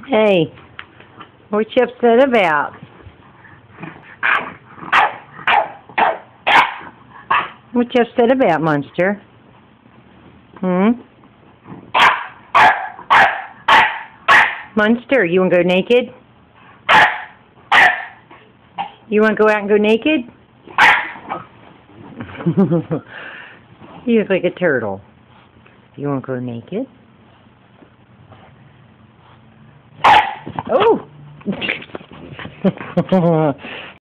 Hey, what you upset about? What you upset about, Munster? Munster, you want to go naked? You want to go out and go naked? You look like a turtle. You want to go naked? Oh!